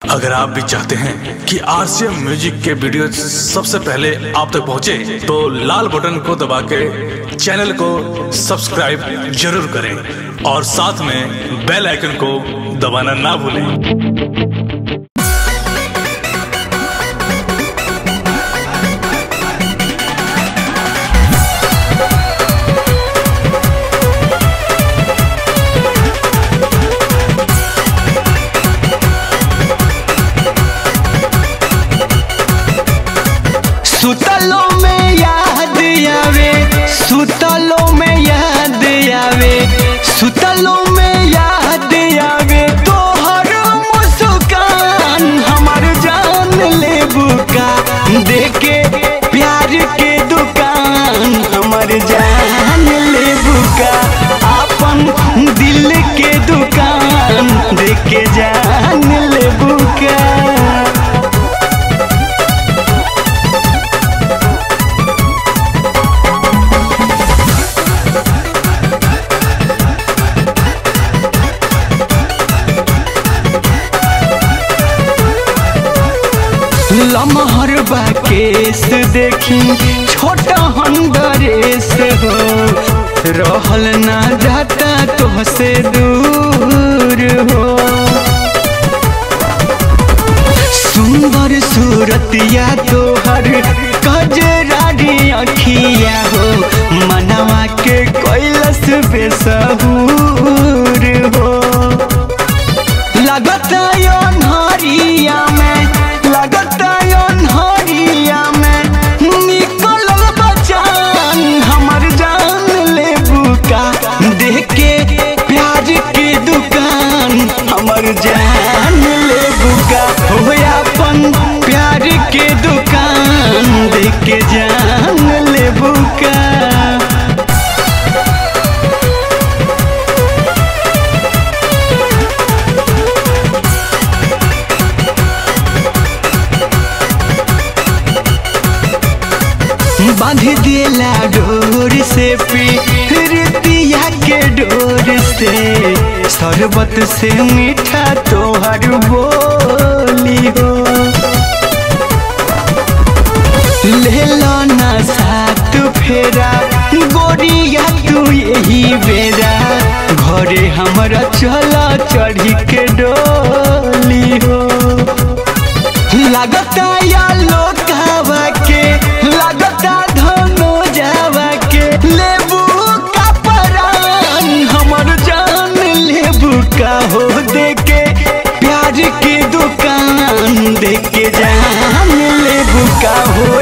अगर आप भी चाहते हैं कि आरसीएम म्यूजिक के वीडियो सबसे पहले आप तक पहुंचे, तो लाल बटन को दबा के चैनल को सब्सक्राइब जरूर करें और साथ में बेल आइकन को दबाना ना भूलें। सुतलों में याद आवे, सुतलों में याद आवे, सुतलों में याद आवे तोहर मुस्कान हमार जान ले बुका देके प्यार के दुकान हमार जान ले बुका अपन दिल के दुकान देके जान ले बुका। लमहर बाकेस देखी छोटा हंडरेस हो, रहल ना जाता तोहसे दूर हो। सुंदर सूरतिया तोहर कजरारी अखिया हो, मनवा के कैलस बेसहूर हो। लगता अन्हरिया में, लगता अन्हरिया में निकल बचान हमर जान ले बुका देखे प्यार के दुकान हमर जान ले बुका हो, अपन प्यार के दुकान देखे जान ले बुका। बांध दिला डोर से प्रीतिया के डोर से, शरबत से मीठा तोहर बोली हो। ले लो ना साथ फेरा गोरिया तू यही बेरा, घरे हमरा चला चढ़ी के डोली हो। लगता या लोकावा के, लगता धनो जावा के लेबू का परान हमर जान लेबू का हो, देके प्यार के दुकान देके जान लेबू का हो,